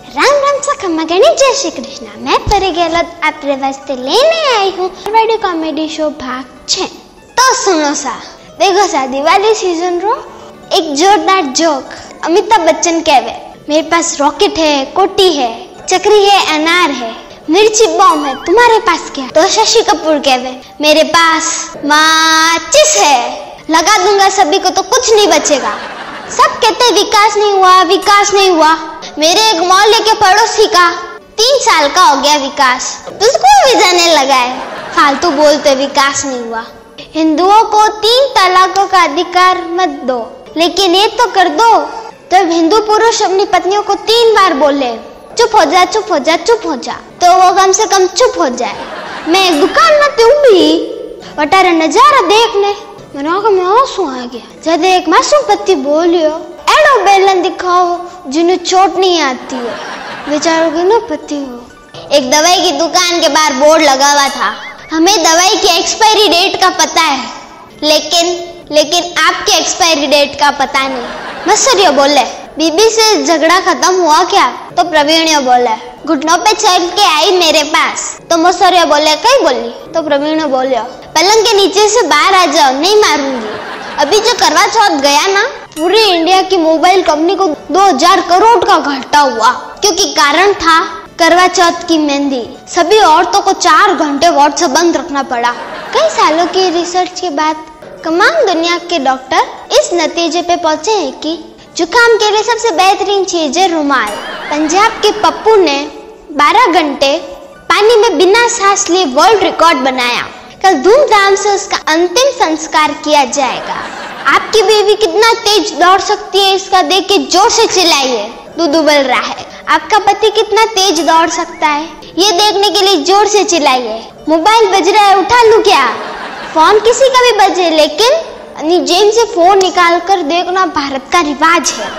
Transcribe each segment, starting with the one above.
राम राम सा खम्मा गणी जय श्री कृष्ण। मैं परी गहलोत आपरे वास्ते लेने आई हूँ मारवाड़ी कॉमेडी शो भाग 6। तो सुनो सा, देखो सा, दिवाली सीजन रो एक जोरदार जोक अमिताभ बच्चन कहवे, मेरे पास रॉकेट है, कोटी है, चक्री है, अनार है, मिर्ची बॉम्ब है, तुम्हारे पास क्या? तो शशि कपूर कहवे, मेरे पास माचिस है, लगा दूंगा सभी को तो कुछ नहीं बचेगा। सब कहते विकास नहीं हुआ, विकास नहीं हुआ। मेरे एक मोहल्ले के पड़ोसी का 3 साल का हो गया विकास, तो स्कूल भी जाने लगा है। फालतू बोलते विकास नहीं हुआ। हिंदुओं को 3 तलाकों का अधिकार मत दो, लेकिन ये तो कर दो जब हिंदू पुरुष अपनी पत्नियों को 3 बार बोले चुप हो जा, चुप हो जा, चुप हो जा, तो वो कम से कम चुप हो जाए। मैं एक दुकान में उभी वटारे नजारा देखने मेरी आंखों में आंसू आ गया जब एक मासूम पति बोलियो, एडो बेलन दिखाओ जिन्हें चोट नहीं आती है, बेचारों के ना पति हो। एक दवाई की दुकान के बाहर बोर्ड लगा हुआ था, हमें दवाई की एक्सपायरी डेट का पता है, लेकिन आपके एक्सपायरी डेट का पता नहीं। मसरियो बोले, बीबी से झगड़ा खत्म हुआ क्या? तो प्रवीणियो बोले, घुटनों पे चढ़ के आई मेरे पास। तो मसरियो बोले, कहीं बोली? तो प्रवीणियो बोले, पलंग के नीचे से बाहर आ जाओ, नहीं मारूंगी। अभी जो करवा चौथ गया ना, पूरी इंडिया की मोबाइल कंपनी को 2000 करोड़ का घाटा हुआ, क्योंकि कारण था करवा चौथ की मेहंदी। सभी औरतों को 4 घंटे व्हाट्सएप बंद रखना पड़ा। कई सालों की रिसर्च के बाद तमाम दुनिया के डॉक्टर इस नतीजे पे पहुंचे हैं कि जुकाम के लिए सबसे बेहतरीन चीज है रुमाल। पंजाब के पप्पू ने 12 घंटे पानी में बिना सांस लिए वर्ल्ड रिकॉर्ड बनाया। कल धूमधाम से उसका अंतिम संस्कार किया जाएगा। आपकी बीवी कितना तेज दौड़ सकती है इसका देख के जोर से चिल्लाइए, दूध उबल रहा है। आपका पति कितना तेज दौड़ सकता है ये देखने के लिए जोर से चिल्लाइए। मोबाइल बज रहा है, उठा लूं क्या? फोन किसी का भी बजे, लेकिन जेब से फोन निकाल कर देखना भारत का रिवाज है।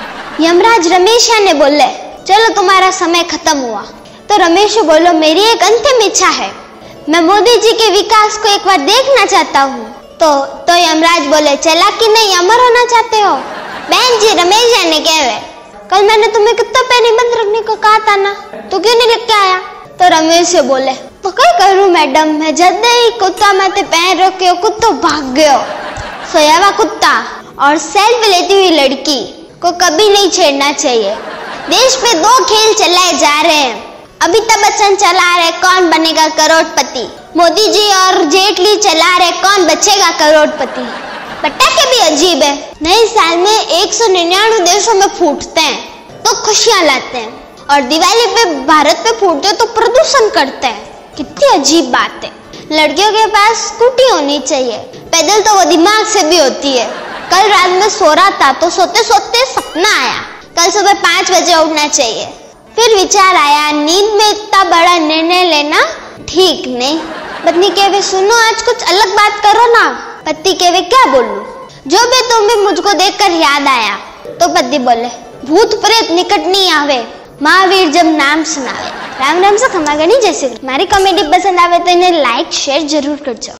यमराज रमेश ने बोले, चलो तुम्हारा समय खत्म हुआ। तो रमेश बोलो, मेरी एक अंतिम इच्छा है, मैं मोदी जी के विकास को एक बार देखना चाहता हूँ। तो यमराज बोले, चला कि नहीं, अमर होना चाहते हो? बहन जी, रमेश ने कहे, कल मैंने तुम्हें कुत्तों पे निबंध रखने को कहा था ना, तो क्यों नहीं लिख के आया? तो रमेश से बोले, तो क्या करूं मैडम, मैं जब ही कुत्ता माथे पहन रखे कुत्तो भाग गयो। सोया हुआ कुत्ता और सेल्फी लेती हुई लड़की को कभी नहीं छेड़ना चाहिए। देश पे 2 खेल चलाए जा रहे हैं। अमिताभ बच्चन चला रहे कौन बनेगा करोड़पति, मोदी जी और जेटली चला रहे कौन बचेगा करोड़पति। पटाखे भी अजीब है, नए साल में 199 देशों में फूटते हैं तो खुशियां लाते हैं, और दिवाली पे भारत पे फूटते तो प्रदूषण करते हैं। कितनी अजीब बात है। लड़कियों के पास स्कूटी होनी चाहिए, पैदल तो वो दिमाग से भी होती है। कल रात में सो रहा था तो सोते सोते सपना आया कल सुबह 5 बजे उठना चाहिए। फिर विचार आया, नींद में इतना बड़ा निर्णय लेना ठीक नहीं। पत्नी कहवे, सुनो आज कुछ अलग बात करो ना। पति कहवे, क्या बोलूं? जो भी तुम्हें मुझको देखकर याद आया। तो पति बोले, भूत प्रेत निकट नहीं आवे, महावीर जब नाम सुनावे। राम राम से खम्मा गणी जय श्री कृष्ण। हमारी कॉमेडी पसंद आवे तो इन्हें लाइक शेयर जरूर करजो।